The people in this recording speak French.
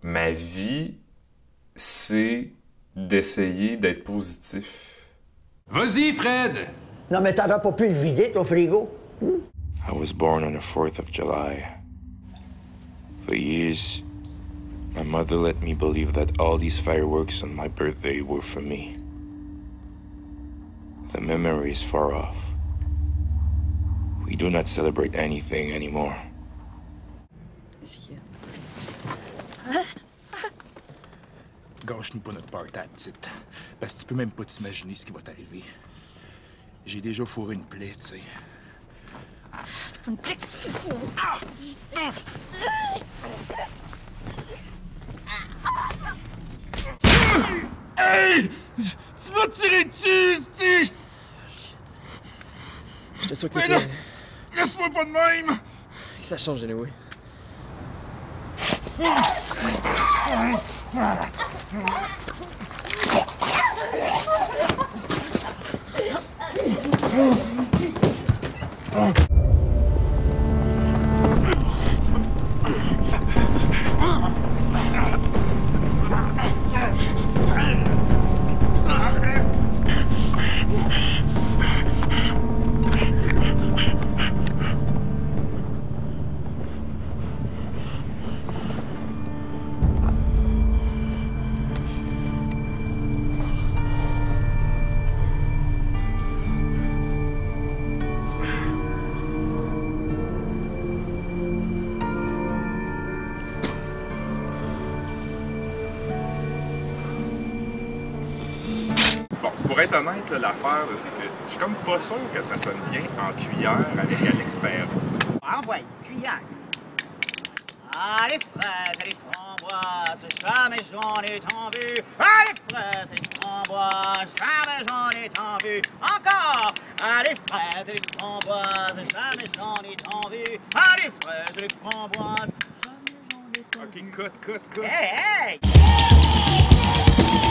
ma vie, c'est d'essayer d'être positif. Vas-y, Fred! Non, mais t'auras pas pu le vider, ton frigo. I was born on the 4th of July. For years, my mother let me believe that all these fireworks on my birthday were for me. The memory is far off. We do not celebrate anything anymore. Gâche-nous pas notre party, petite. Parce que tu peux même pas t'imaginer ce qui va t'arriver. J'ai déjà fourré une plaie, tu sais. Une plaie que tu fous! Hey! Tu m'as tiré dessus, esti! J'étais sûr que Mais là, laisse-moi pas de même! ça change, anyway. Bon, pour être honnête, là, l'affaire, là, c'est que je suis comme pas sûr que ça sonne bien en cuillère avec Alex Perron. Envoie, cuillère. Ah, les fraises et les framboises, jamais j'en ai tant vu. Ah, les fraises et les framboises, jamais j'en ai tant vu. Encore. Ah, les fraises et les framboises, jamais j'en ai tant vu. Ah, les fraises et les framboises, jamais j'en ai tant vu. Ok, cut. Hey, hey!